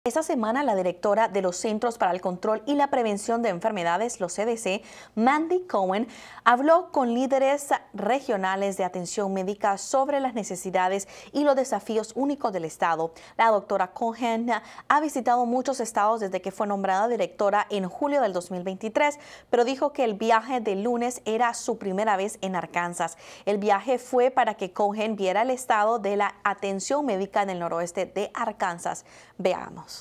Esta semana, la directora de los Centros para el Control y la Prevención de Enfermedades, los CDC, Mandy Cohen, habló con líderes regionales de atención médica sobre las necesidades y los desafíos únicos del estado. La doctora Cohen ha visitado muchos estados desde que fue nombrada directora en julio del 2023, pero dijo que el viaje del lunes era su primera vez en Arkansas. El viaje fue para que Cohen viera el estado de la atención médica en el noroeste de Arkansas. Veamos.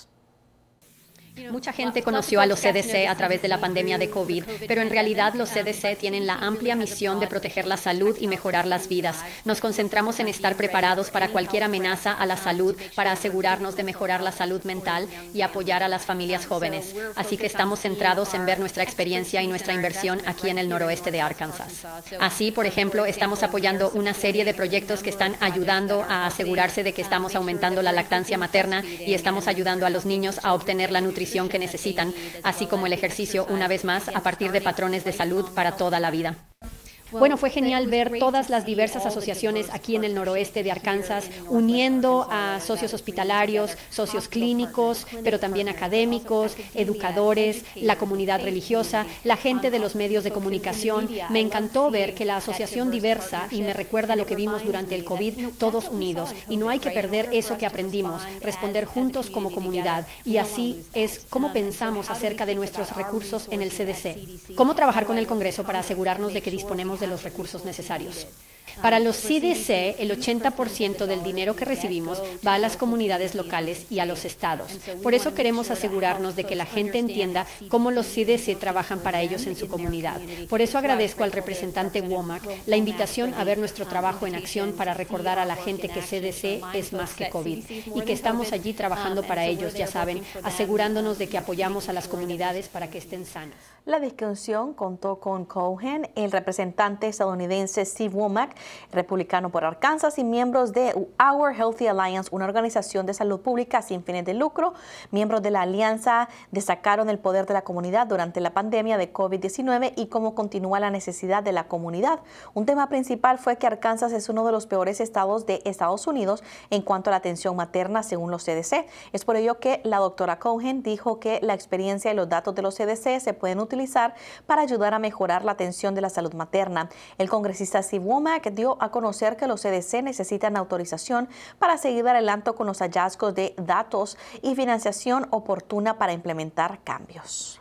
Mucha gente conoció a los CDC a través de la pandemia de COVID, pero en realidad los CDC tienen la amplia misión de proteger la salud y mejorar las vidas. Nos concentramos en estar preparados para cualquier amenaza a la salud, para asegurarnos de mejorar la salud mental y apoyar a las familias jóvenes. Así que estamos centrados en ver nuestra experiencia y nuestra inversión aquí en el noroeste de Arkansas. Así, por ejemplo, estamos apoyando una serie de proyectos que están ayudando a asegurarse de que estamos aumentando la lactancia materna y estamos ayudando a los niños a obtener la nutrición que necesitan, así como el ejercicio, una vez más, a partir de patrones de salud para toda la vida. Bueno, fue genial ver todas las diversas asociaciones aquí en el noroeste de Arkansas, uniendo a socios hospitalarios, socios clínicos, pero también académicos, educadores, la comunidad religiosa, la gente de los medios de comunicación. Me encantó ver que la asociación diversa, y me recuerda lo que vimos durante el COVID, todos unidos. Y no hay que perder eso que aprendimos, responder juntos como comunidad. Y así es como pensamos acerca de nuestros recursos en el CDC. Cómo trabajar con el Congreso para asegurarnos de que disponemos de los recursos necesarios. Para los CDC, el 80% del dinero que recibimos va a las comunidades locales y a los estados. Por eso queremos asegurarnos de que la gente entienda cómo los CDC trabajan para ellos en su comunidad. Por eso agradezco al representante Womack la invitación a ver nuestro trabajo en acción para recordar a la gente que CDC es más que COVID y que estamos allí trabajando para ellos, ya saben, asegurándonos de que apoyamos a las comunidades para que estén sanas. La discusión contó con Cohen, el representante estadounidense Steve Womack, republicano por Arkansas, y miembros de Our Healthy Alliance, una organización de salud pública sin fines de lucro. Miembros de la alianza destacaron el poder de la comunidad durante la pandemia de COVID-19 y cómo continúa la necesidad de la comunidad. Un tema principal fue que Arkansas es uno de los peores estados de Estados Unidos en cuanto a la atención materna, según los CDC. Es por ello que la doctora Cohen dijo que la experiencia y los datos de los CDC se pueden utilizar para ayudar a mejorar la atención de la salud materna. El congresista Steve Womack dio a conocer que los CDC necesitan autorización para seguir adelante con los hallazgos de datos y financiación oportuna para implementar cambios.